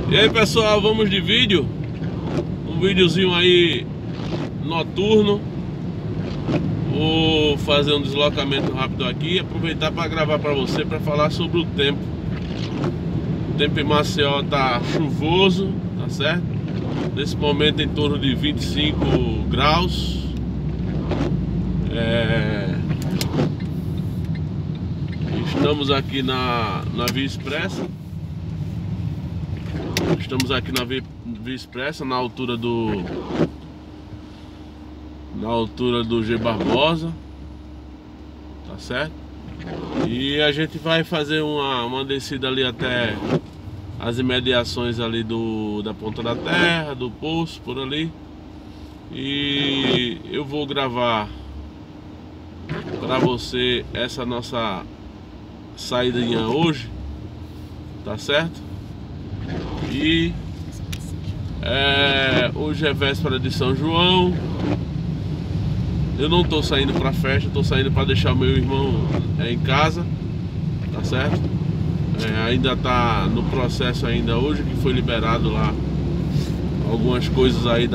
E aí pessoal, vamos de vídeo. Um videozinho aí noturno. Vou fazer um deslocamento rápido aqui, aproveitar para gravar para você, para falar sobre o tempo. O tempo em Maceió tá chuvoso, tá certo? Nesse momento em torno de 25 graus. Estamos aqui na Via Expressa. Estamos aqui na Via Expressa, na altura do G Barbosa, tá certo? E a gente vai fazer uma descida ali até as imediações ali da Ponta da Terra, do Poço, por ali. E eu vou gravar para você essa nossa saída hoje, tá certo? E hoje é véspera de São João. Eu não tô saindo pra festa, tô saindo para deixar o meu irmão em casa, tá certo? Ainda tá no processo ainda, hoje que foi liberado lá algumas coisas aí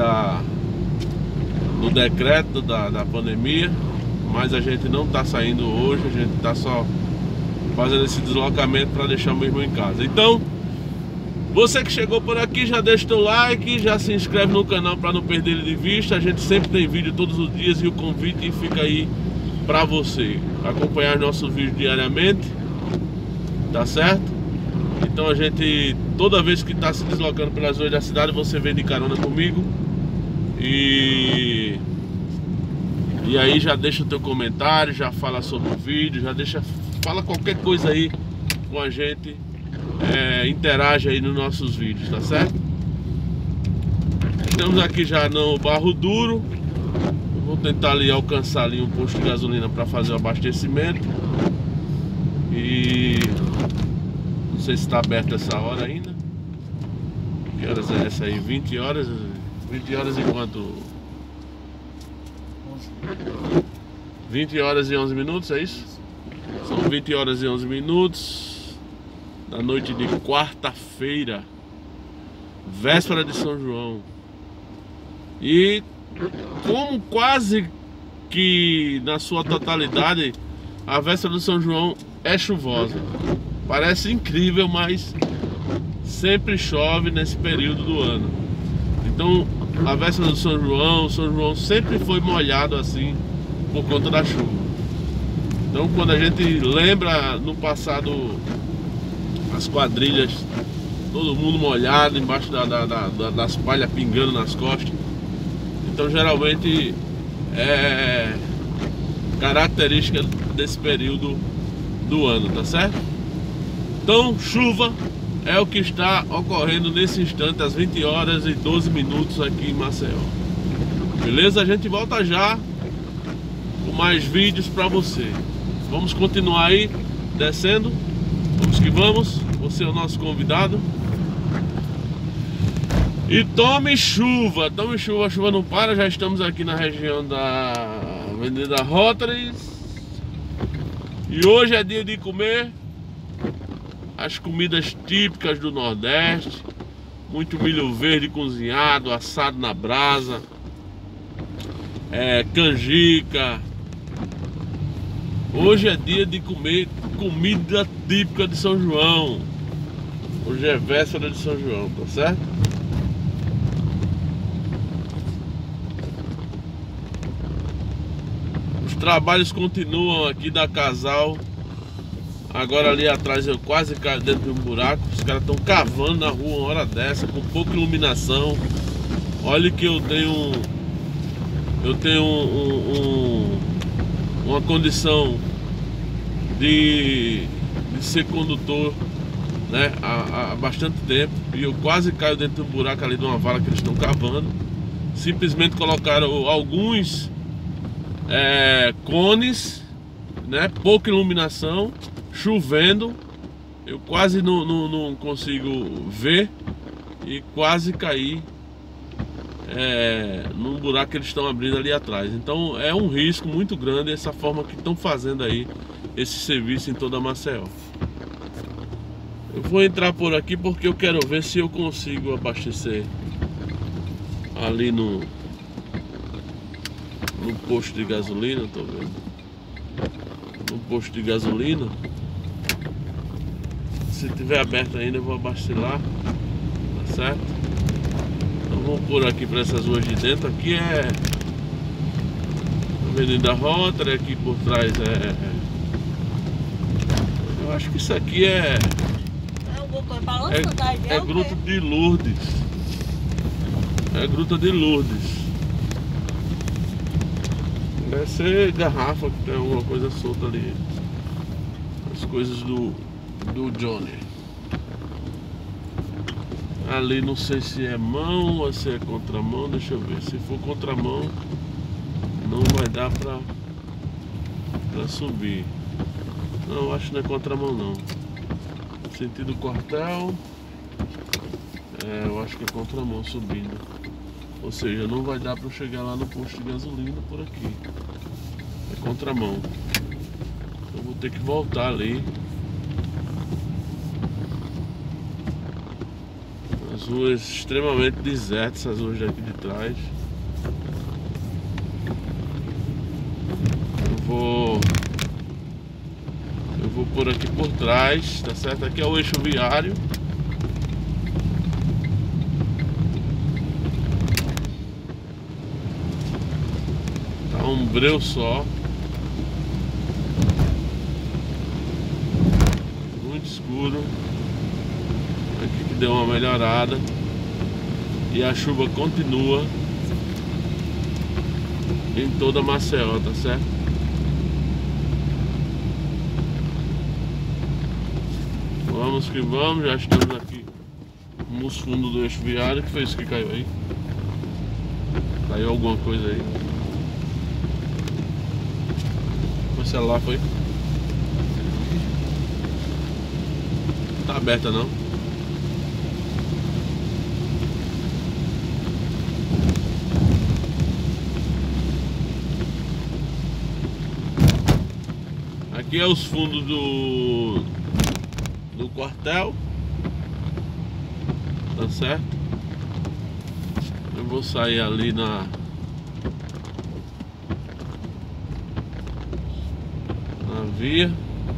do decreto da pandemia, mas a gente não tá saindo hoje, a gente tá só fazendo esse deslocamento para deixar o meu irmão em casa. Então, você que chegou por aqui, já deixa o teu like, já se inscreve no canal para não perder ele de vista. A gente sempre tem vídeo todos os dias e o convite fica aí para você acompanhar nossos vídeos diariamente, tá certo? Então a gente, toda vez que está se deslocando pelas ruas da cidade, você vem de carona comigo. E aí já deixa o teu comentário, já fala sobre o vídeo, fala qualquer coisa aí com a gente. Interage aí nos nossos vídeos, tá certo? Estamos aqui já no Barro Duro. Eu vou tentar ali alcançar ali um posto de gasolina para fazer o abastecimento. E não sei se está aberto essa hora ainda. Que horas é essa aí? 20 horas? 20 horas e quanto? 20 horas e 11 minutos, é isso? São 20 horas e 11 minutos da noite de quarta-feira, véspera de São João. E como quase que na sua totalidade a véspera de São João é chuvosa. Parece incrível, mas sempre chove nesse período do ano. Então a véspera do São João sempre foi molhado assim por conta da chuva. Então quando a gente lembra no passado as quadrilhas, todo mundo molhado, embaixo das palhas pingando nas costas. Então geralmente é característica desse período do ano, tá certo? Então chuva é o que está ocorrendo nesse instante, às 20 horas e 12 minutos aqui em Maceió. Beleza? A gente volta já com mais vídeos para você. Vamos continuar aí descendo. Vamos que vamos, você é o nosso convidado. E tome chuva, a chuva não para. Já estamos aqui na região da Avenida Rotary. E hoje é dia de comer as comidas típicas do Nordeste. Muito milho verde cozinhado, assado na brasa, canjica. Hoje é dia de comer comida típica de São João. Hoje é véspera de São João, tá certo? Os trabalhos continuam aqui da Casal. Agora ali atrás eu quase caio dentro de um buraco. Os caras estão cavando na rua uma hora dessa, com pouca iluminação. Olha que eu tenho uma condição de ser condutor, né, há bastante tempo, e eu quase caio dentro do buraco ali de uma vala que eles estão cavando. Simplesmente colocaram alguns cones, né, pouca iluminação, chovendo, eu quase não consigo ver e quase caí num buraco que eles estão abrindo ali atrás. Então é um risco muito grande essa forma que estão fazendo aí esse serviço em toda Maceió. Eu vou entrar por aqui porque eu quero ver se eu consigo abastecer ali no posto de gasolina, tô vendo. No posto de gasolina. Se tiver aberto ainda eu vou abastecer lá, tá certo? Então vamos por aqui para essas ruas de dentro. Aqui é Avenida Rotary, aqui por trás eu acho que isso aqui é Gruta de Lourdes. É Gruta de Lourdes. Deve ser garrafa que tem alguma coisa solta ali. As coisas do Johnny. Ali não sei se é mão ou se é contramão. Deixa eu ver. Se for contramão, não vai dar pra subir. Não, acho que não é contramão não. Sentido quartel. Eu acho que é contramão subindo. Ou seja, não vai dar pra eu chegar lá no posto de gasolina por aqui. É contramão. Eu vou ter que voltar ali. As ruas extremamente desertas, essas ruas daqui de trás. Eu vou por aqui por trás, tá certo? Aqui é o eixo viário. Tá um breu só. Muito escuro. Aqui que deu uma melhorada. E a chuva continua em toda Maceió, tá certo? Vamos que vamos, já estamos aqui nos fundos do eixo viário. Que foi isso que caiu aí? Caiu alguma coisa aí? O celular foi? Não tá aberta não. Aqui é os fundos do quartel, tá certo? Eu vou sair ali na via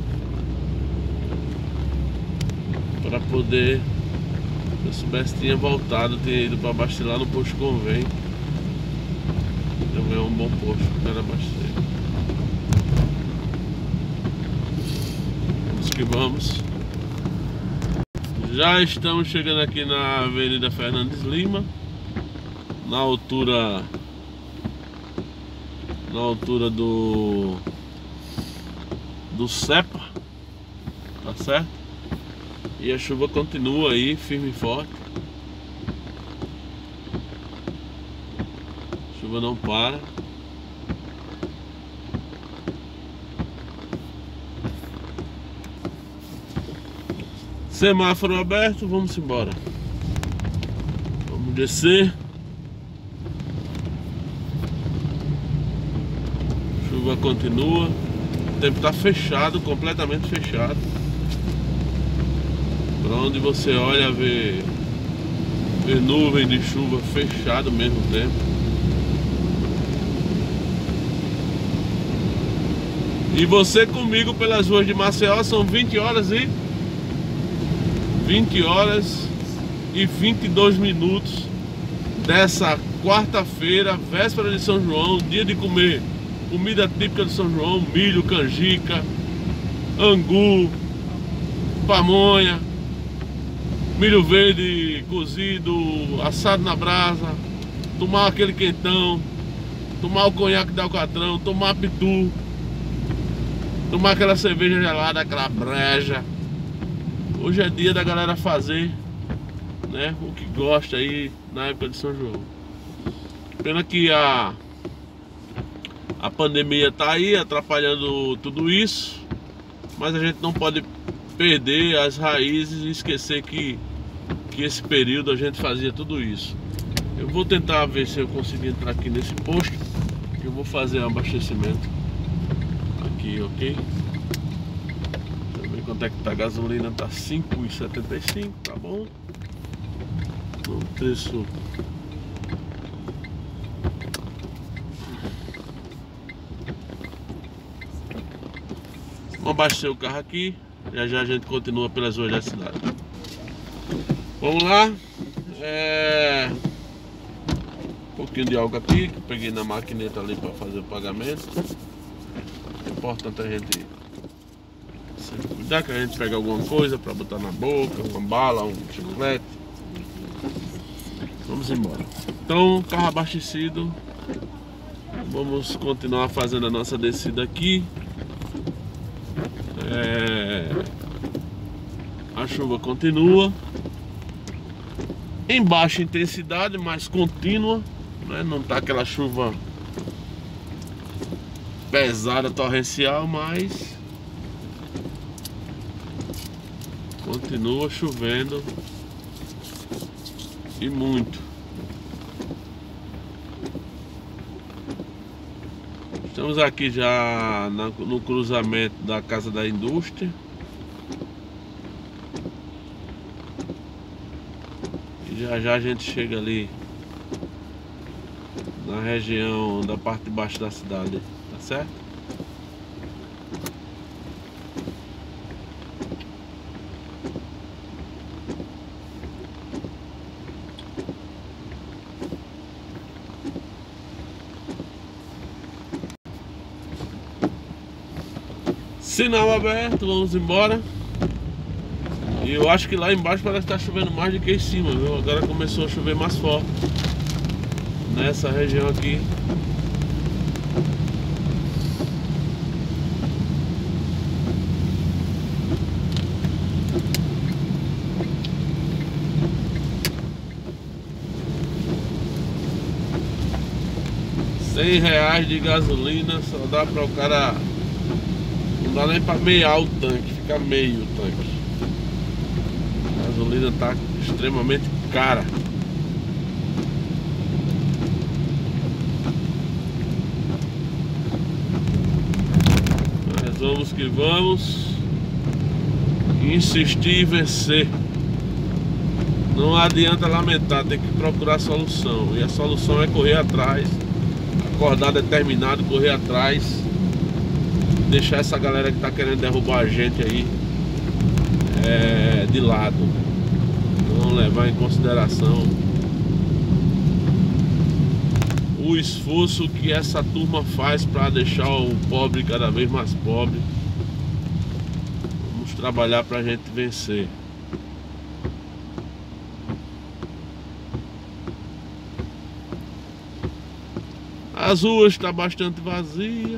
para poder, se eu soubesse tinha voltado, tinha ido para abastecer lá no posto Convém. Também é um bom posto que eu quero abastecer. Vamos que vamos. Já estamos chegando aqui na Avenida Fernandes Lima, na altura do CEPA, tá certo? E a chuva continua aí, firme e forte. A chuva não para. Semáforo aberto, vamos embora. Vamos descer. Chuva continua. O tempo está fechado, completamente fechado. Para onde você olha, vê nuvem de chuva fechado ao mesmo tempo. E você comigo pelas ruas de Maceió, são 20 horas e 22 minutos dessa quarta-feira, véspera de São João, dia de comer comida típica de São João: milho, canjica, angu, pamonha, milho verde cozido, assado na brasa, tomar aquele quentão, tomar o conhaque de alcatrão, tomar pitu, tomar aquela cerveja gelada, aquela breja. Hoje é dia da galera fazer, né, o que gosta aí na época de São João. Pena que a pandemia tá aí atrapalhando tudo isso, mas a gente não pode perder as raízes e esquecer que esse período a gente fazia tudo isso. Eu vou tentar ver se eu consigo entrar aqui nesse posto. Eu vou fazer um abastecimento aqui, ok? Também quanto é que tá a gasolina, tá 5,75, tá bom? Um preço vamos abastecer o carro aqui, já já a gente continua pelas ruas da cidade. Vamos lá. Um pouquinho de álcool aqui, que eu peguei na maquineta ali para fazer o pagamento. É importante a gente se cuidar, que a gente pega alguma coisa para botar na boca, uma bala, um chiclete. Vamos embora. Então, carro abastecido. Vamos continuar fazendo a nossa descida aqui. A chuva continua em baixa intensidade, mas contínua, né? Não tá aquela chuva pesada, torrencial, mas continua chovendo e muito. Estamos aqui já no cruzamento da Casa da Indústria. E já já a gente chega ali na região da parte de baixo da cidade, tá certo? Sinal aberto, vamos embora. E eu acho que lá embaixo parece que tá chovendo mais do que em cima, viu? Agora começou a chover mais forte nessa região aqui. R$100 de gasolina só dá para o cara. Não dá nem para meiar o tanque, fica meio o tanque. A gasolina tá extremamente cara. Mas vamos que vamos. Insistir e vencer. Não adianta lamentar, tem que procurar solução. E a solução é correr atrás. Acordar determinado, correr atrás. Deixar essa galera que tá querendo derrubar a gente aí de lado. Não levar em consideração o esforço que essa turma faz para deixar o pobre cada vez mais pobre. Vamos trabalhar pra gente vencer. As ruas estão bastante vazias.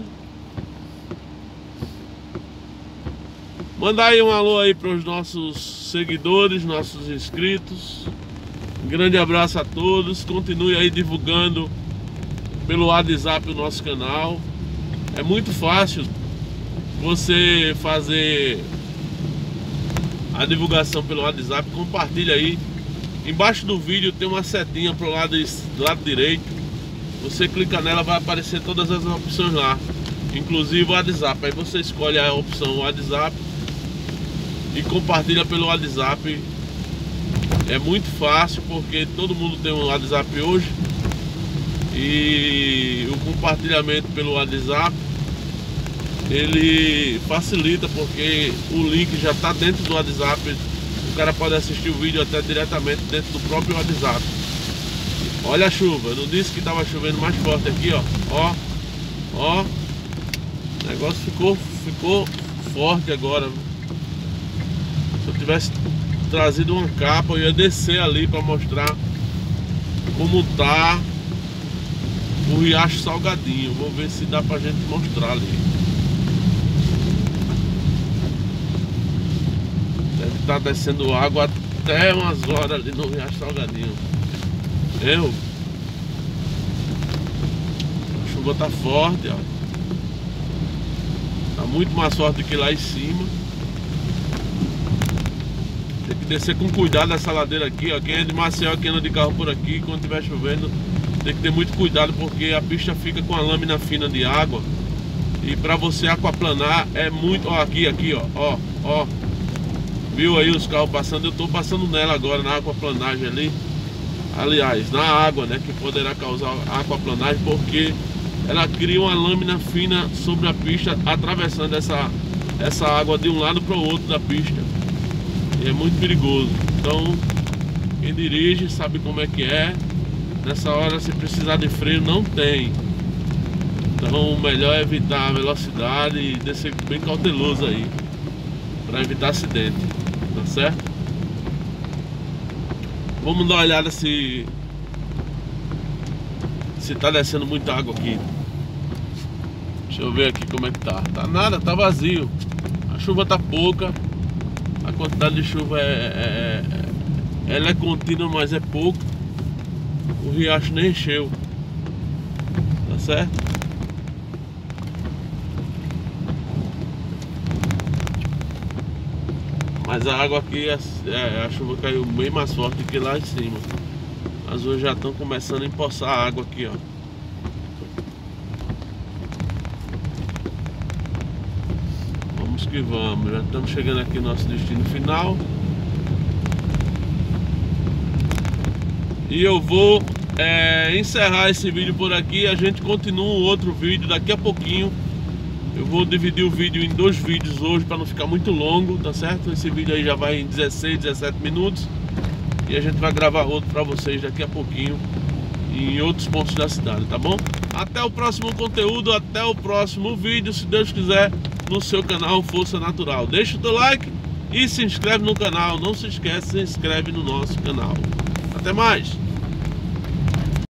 Mandar aí um alô aí para os nossos seguidores, nossos inscritos. Um grande abraço a todos. Continue aí divulgando pelo WhatsApp o nosso canal. É muito fácil você fazer a divulgação pelo WhatsApp. Compartilha aí. Embaixo do vídeo tem uma setinha pro lado direito. Você clica nela, vai aparecer todas as opções lá, inclusive o WhatsApp. Aí você escolhe a opção WhatsApp e compartilha pelo WhatsApp. É muito fácil, porque todo mundo tem um WhatsApp hoje. E o compartilhamento pelo WhatsApp, ele facilita, porque o link já está dentro do WhatsApp. O cara pode assistir o vídeo até diretamente dentro do próprio WhatsApp. Olha a chuva, eu não disse que estava chovendo mais forte aqui, ó. Ó, o negócio ficou forte agora. Se eu tivesse trazido uma capa, eu ia descer ali para mostrar como tá o Riacho Salgadinho. Vou ver se dá pra gente mostrar ali. Deve estar descendo água até umas horas ali no Riacho Salgadinho. A chuva tá forte, ó. Tá muito mais forte do que lá em cima. Tem que descer com cuidado essa ladeira aqui, ó. Quem é de Maceió, quem anda de carro por aqui, quando estiver chovendo, tem que ter muito cuidado, porque a pista fica com a lâmina fina de água. E para você aquaplanar é muito... Ó, aqui, ó. Viu aí os carros passando? Eu tô passando nela agora, na aquaplanagem ali. Aliás, na água, né? Que poderá causar aquaplanagem, porque ela cria uma lâmina fina sobre a pista, atravessando essa água de um lado para o outro da pista. E é muito perigoso. Então, quem dirige sabe como é que é. Nessa hora, se precisar de freio, não tem. Então, o melhor é evitar a velocidade e descer bem cauteloso aí, para evitar acidente, tá certo? Vamos dar uma olhada se tá descendo muita água aqui. Deixa eu ver aqui como é que tá. Tá nada, tá vazio. A chuva tá pouca. A quantidade de chuva ela é contínua, mas é pouco. O riacho nem encheu. Tá certo? Mas a água aqui, a chuva caiu bem mais forte que lá em cima. As ruas já estão começando a empoçar a água aqui, ó. Vamos que vamos, já estamos chegando aqui no nosso destino final. E eu vou encerrar esse vídeo por aqui. A gente continua um outro vídeo daqui a pouquinho. Eu vou dividir o vídeo em 2 vídeos hoje para não ficar muito longo, tá certo? Esse vídeo aí já vai em 16, 17 minutos. E a gente vai gravar outro para vocês daqui a pouquinho em outros pontos da cidade, tá bom? Até o próximo conteúdo, até o próximo vídeo, se Deus quiser, no seu canal Força Natural. Deixa o teu like e se inscreve no canal. Não se esquece, se inscreve no nosso canal. Até mais!